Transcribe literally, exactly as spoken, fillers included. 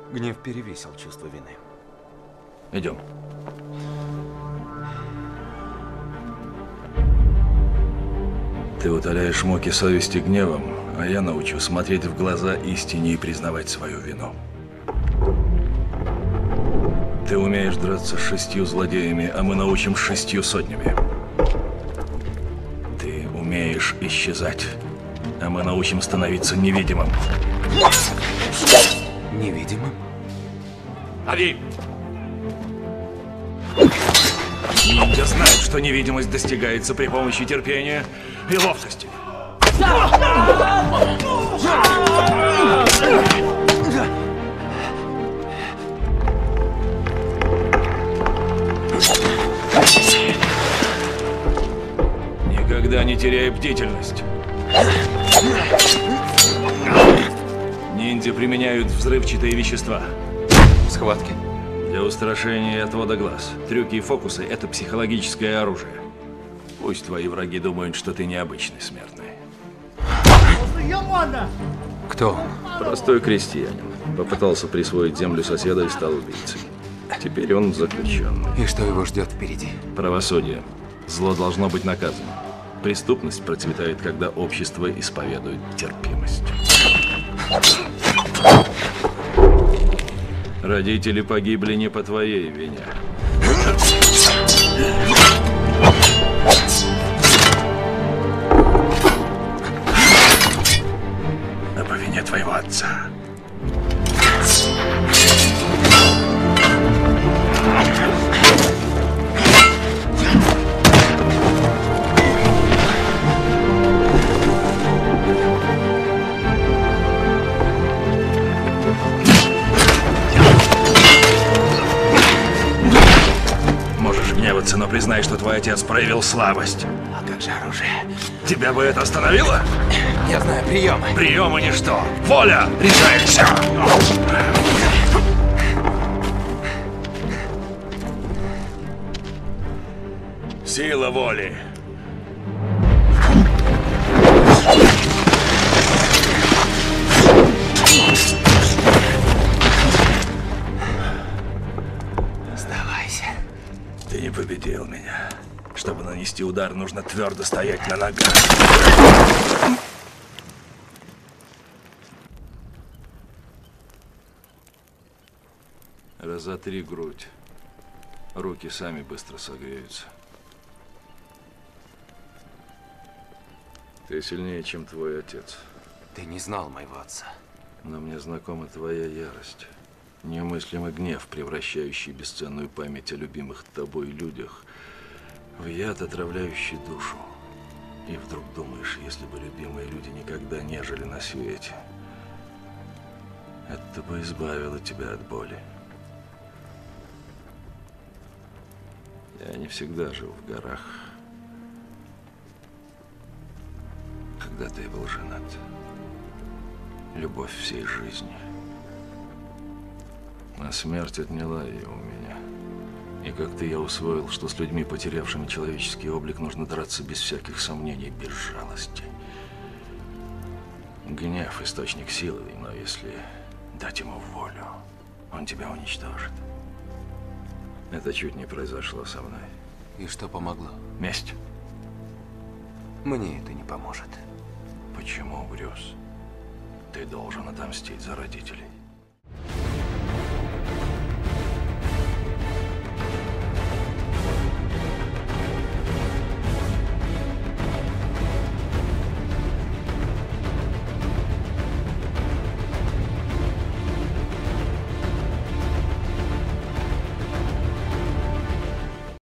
Гнев перевесил чувство вины. Идем. Ты утоляешь муки совести гневом, а я научу смотреть в глаза истине и признавать свою вину. Ты умеешь драться с шестью злодеями, а мы научим шестью сотнями. Ты умеешь исчезать, а мы научим становиться невидимым. Невидимым? Ави! Ниндзя знают, что невидимость достигается при помощи терпения и ловкости. Никогда не теряй бдительность. Ниндзя применяют взрывчатые вещества. Схватки? Для устрашения и отвода глаз. Трюки и фокусы – это психологическое оружие. Пусть твои враги думают, что ты необычный смертный. Кто он? Простой крестьянин. Попытался присвоить землю соседа и стал убийцей. Теперь он заключенный. И что его ждет впереди? Правосудие. Зло должно быть наказано. Преступность процветает, когда общество исповедует терпимость. Родители погибли не по твоей вине. А по вине твоего отца. Но признай, что твой отец проявил слабость. А как же оружие? Тебя бы это остановило? Я знаю приемы. Приемы ничто. Воля решает все. Сила воли. Ты не победил меня. Чтобы нанести удар, нужно твердо стоять на ногах. Разотри грудь. Руки сами быстро согреются. Ты сильнее, чем твой отец. Ты не знал моего отца. Но мне знакома твоя ярость. Немыслимый гнев, превращающий бесценную память о любимых тобой людях в яд, отравляющий душу. И вдруг думаешь, если бы любимые люди никогда не жили на свете, это бы избавило тебя от боли. Я не всегда жил в горах, когда ты был женат. Любовь всей жизни. А смерть отняла ее у меня. И как-то я усвоил, что с людьми, потерявшими человеческий облик, нужно драться без всяких сомнений, без жалости. Гнев – источник силы, но если дать ему волю, он тебя уничтожит. Это чуть не произошло со мной. И что помогло? Месть. Мне это не поможет. Почему, Брюс? Ты должен отомстить за родителей.